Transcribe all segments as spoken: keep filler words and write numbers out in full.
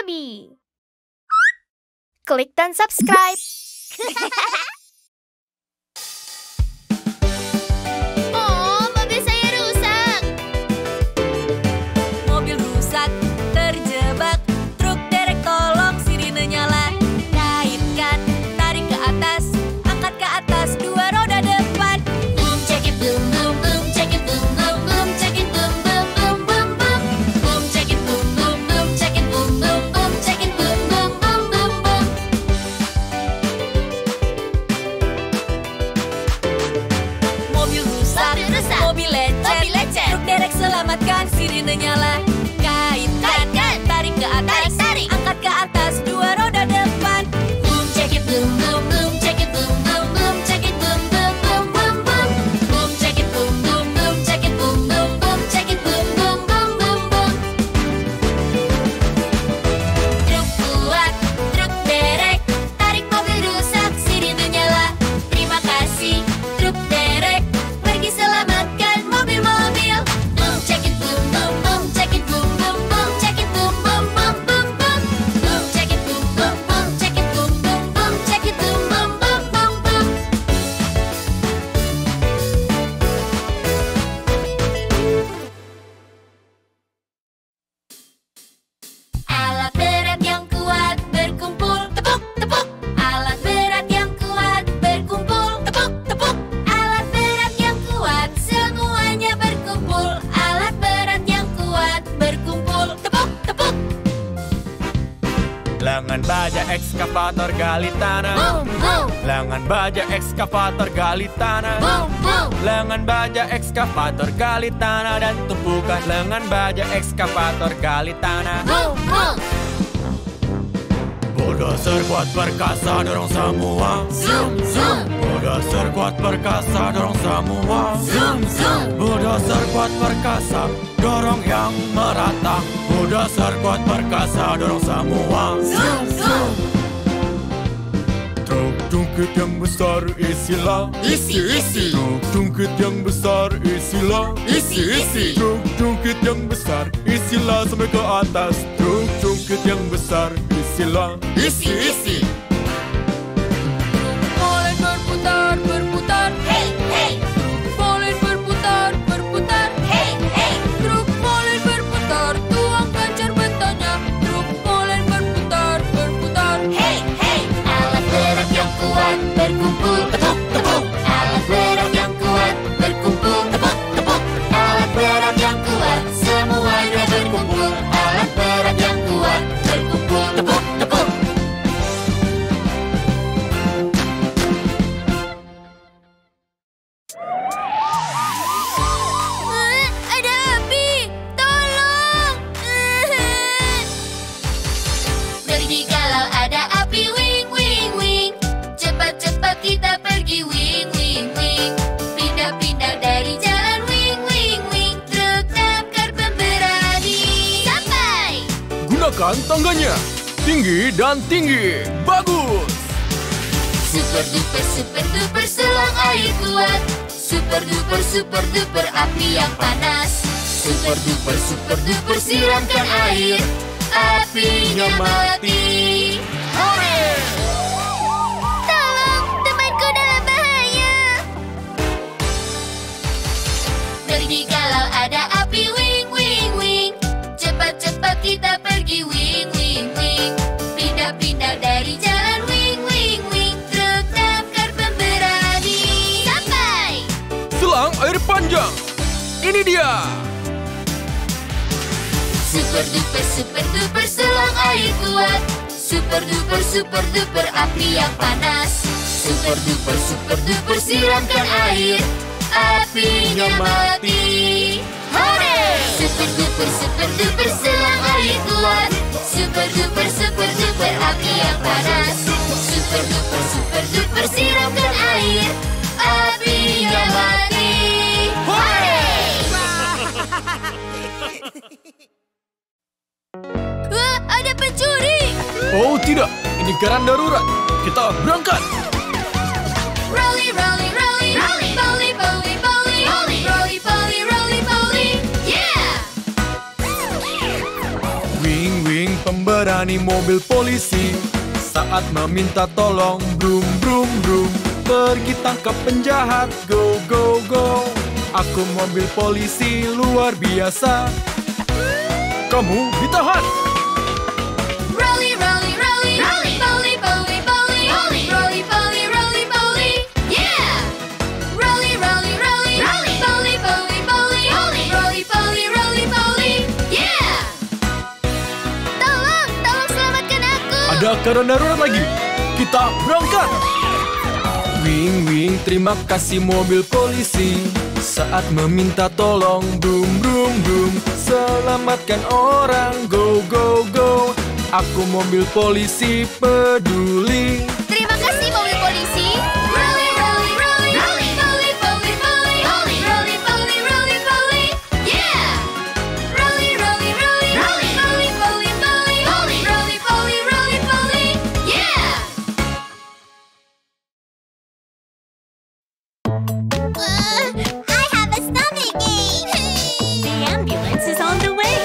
kami. Klik dan subscribe. Oh, mobil saya rusak. Mobil rusak, terjebak. Truk derek tolong, sirine nyala. Kaitkan, tarik ke atas. Angkat ke atas, dua roda depan. Boom, check it, boom, boom, boom, check it, boom, boom, boom, check it, boom, boom, boom, boom, boom. Boom, check it, boom, boom, boom, check it, boom, boom, boom, check it, boom, boom, boom, boom, boom. Mobil rusak, Mobil rusak. mobil lecet. Mobil lecet. Truk derek selamatkan, sirine nyala. Kaitkan, Kaitkan. tarik ke atas. Tarik, tarik. Angkat ke atas, dua roda depan. Boom, check it, boom, boom, boom, check it, boom, boom, boom, check it, boom, boom, boom, boom, boom. Boom, check it, boom, boom, boom, check it, boom, boom, boom, check it, boom, boom, boom, boom, boom. Truk kuat, truk derek, tarik mobil rusak, sirine nyala. Terima kasih, truk derek, pergi selamatkan mobil-mobil. Boom, check it, boom, boom, boom, check it, boom, boom, boom, check it, boom, boom, boom, boom, boom. Boom, check it, boom, boom, boom, check it, boom, boom, boom, check it, boom, boom, boom, boom, boom. Alat berat yang kuat berkumpul, tepuk, tepuk. Alat berat yang kuat berkumpul, tepuk, tepuk. Alat berat yang kuat semuanya berkumpul. Alat berat yang kuat berkumpul, tepuk, tepuk. Lengan baja ekskavator gali tanah. Boom, boom, Lengan baja ekskavator gali tanah. boom, boom. Lengan baja ekskavator gali tanah dan tumpukan lengan baja ekskavator gali tanah. Boom, boom. Bulldozer kuat perkasa dorong semua. Zoom, zoom. Bulldozer kuat perkasa dorong semua. Zoom, zoom. Bulldozer kuat perkasa dorong yang merata. Bulldozer kuat perkasa dorong semua. Zoom, zoom. Truk jungkit yang besar isilah. Isi, isi. Truk jungkit yang besar isilah. Isi, isi. Truk jungkit yang besar isilah sampai ke atas. Truk jungkit yang besar isilah. Isi, isi. Boleh berputar, berputar. Hey, hey, Boleh berputar, berputar. hey, hey. Truk boleh berputar, tuangkan cerbetannya. Truk boleh berputar, berputar. Hey, hey. Alat berat yang kuat berkumpul, tepuk, tepuk. Alat berat yang kuat berkumpul, tepuk, tepuk. Alat berat yang kuat semuanya berkumpul. Alat berat yang kuat berkumpul, tepuk, tepuk. Eh, ada api, tolong. Pergi kalau ada api, wing, wing, wing. Cepat-cepat kita pergi, wing, wing, wing. Pindah-pindah dari jalan, wing, wing, wing. Truk damkar pemberani. Sampai! Gunakan tangganya. Tinggi dan tinggi. Bagus. Super duper super duper selang air kuat. Super duper super duper api yang panas. Super duper super duper siramkan air. Apinya mati. Hore! Tolong, temanku dalam bahaya. Pergi kalau ada api, wing, wing, wing. Cepat-cepat kita pergi, wing, wing, wing. Pindah-pindah dari jalan, wing, wing, wing. Truk damkar pemberani. Sampai! Selang air panjang. Ini dia. Super duper super duper selang air kuat. Super duper super duper api yang panas. Super duper super duper siramkan air. Apinya mati. Hore! Super duper super duper selang air kuat. Super duper super duper api yang panas. Super duper super duper siramkan air. Apinya mati. Hore! Wah, ada pencuri. Oh tidak, ini garan darurat. Kita berangkat. Rolly, rolly, rolly, rolly, bolly, bolly, bolly, rolly, rolly, bolly, rolly, bolly, yeah! Wing wing pemberani mobil polisi. Saat meminta tolong, brum brum brum, pergi tangkap penjahat, go go go. Aku mobil polisi luar biasa, kamu ditahan. Rolly, rolly, rolly, rolly, rolly, rolly, rolly, rolly, rolly, rolly, rolly, rolly, yeah. Rolly, rolly, rolly, rolly, rolly, rolly, rolly, rolly, rolly, rolly, rolly, rolly, yeah. Tolong, tolong selamatkan aku. Ada keadaan darurat lagi, kita berangkat. Wing wing, terima kasih mobil polisi. Saat meminta tolong, brum brum brum, selamatkan orang, go go go. Aku mobil polisi peduli. Terima kasih mobil polisi. Rolly, rolly, rolly, rolly, rolly, rolly, rolly, rolly, rolly, rolly, rolly, rolly, yeah. Rolly, rolly, rolly, rolly, rolly, rolly, rolly, rolly, rolly, rolly, rolly, rolly, yeah. I have a stomach ache. The ambulance is on the way.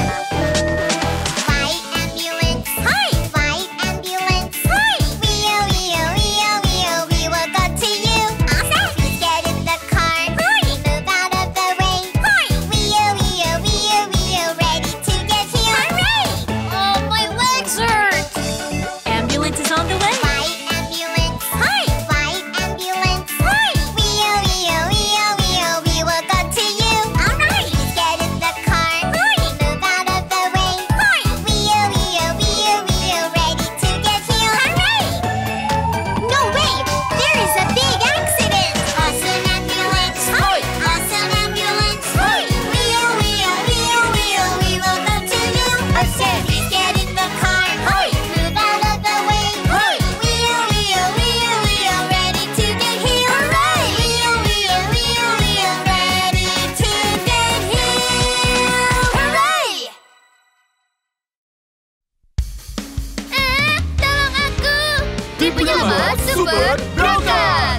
White ambulance, hi. White ambulance, hi. Wheel, wheel, wheel, wheel, we will go to you. All set. Please get in the car. Hi. Move out of the way. Hi. Wheel, wheel, wheel, wheel, ready to get healed. Hooray! Oh, my legs hurt. Ambulance is on the way. White ambulance, hi. White ambulance, hi. Wheel, wheel, wheel, wheel, we will go to you. All right. Please get in the car. Hi. Move out of the way. Hi. Wheel, wheel, wheel, wheel, ready to get healed. Hooray! No way! There is a big accident. Awesome ambulance, hi. Awesome ambulance, hi. Wheel, wheel, wheel, wheel, we will go to you. Awesome. Please get in the car. Hi. Move out of the way. Hi. Wheel, wheel, wheel, wheel, ready to get healed. Hooray! Wheel, wheel, wheel, wheel, ready to get healed. Hooray! Eh, tolong aku. Tim penyelamat super berangkat.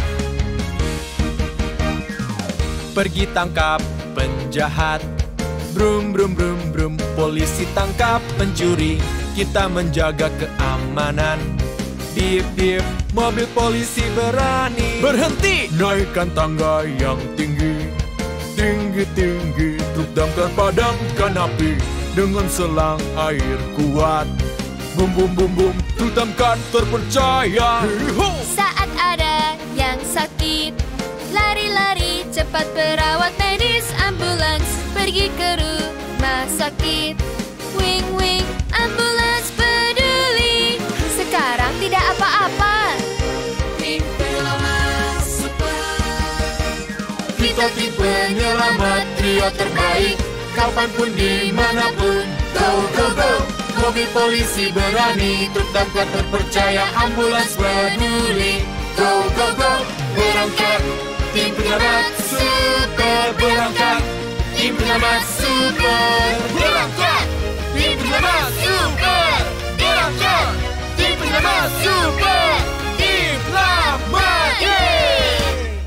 Pergi tangkap penjahat, brum brum brum brum, polisi tangkap pencuri. Kita menjaga keamanan. Dip dip, mobil polisi berani. Berhenti! Naikkan tangga yang tinggi, tinggi tinggi. Truk damkar padamkan api dengan selang air kuat. Bum bum bum bum, truk damkar terpercaya. Hei-ho! Saat ada yang sakit, lari-lari cepat perawat medis ambulans pergi ke rumah sakit. Wing wing, ambulans peduli. Sekarang tidak apa-apa. Tim penyelamat super. Kita tim penyelamat trio terbaik. Kapanpun dimanapun, go go go. Mobil polisi berani, truk damkar terpercaya, ambulans peduli. Go go go, berangkat. Tim penyelamat super berangkat. Tim penyelamat super berangkat. Tim penyelamat super berangkat. Tim penyelamat super selamat. Yeay!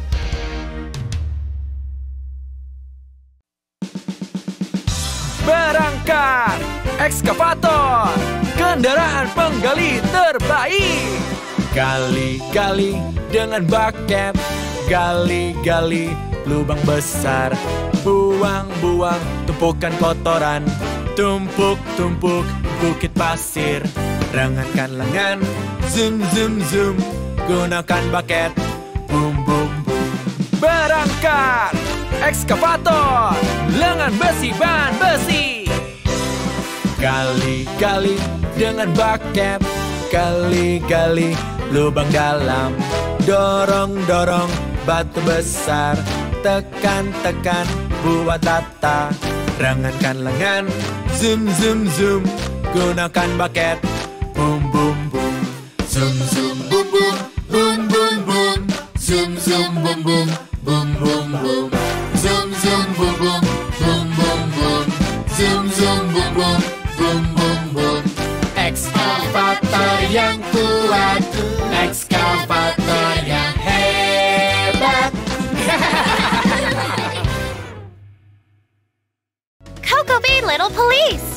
Berangkat, ekskavator, kendaraan penggali terbaik. Gali-gali dengan baket, gali-gali lubang besar. Buang-buang tumpukan kotoran, tumpuk-tumpuk bukit pasir. Rengatkan lengan, zoom zoom zoom, gunakan baket, boom boom boom. Berangkat, ekskavator, lengan besi ban besi. Gali-gali dengan baket, gali-gali lubang dalam. Dorong-dorong batu besar, tekan-tekan buat rata. Rengatkan lengan, zoom zoom zoom, gunakan baket, boom boom boom. Zoom zoom boom boom, boom boom boom. Zoom zoom boom boom, boom boom boom. Zoom zoom boom boom, boom boom boom. Zoom zoom boom boom, boom boom boom. Ekskavator yang kuat, ekskavator yang hebat. Cocoa Bay Little Police.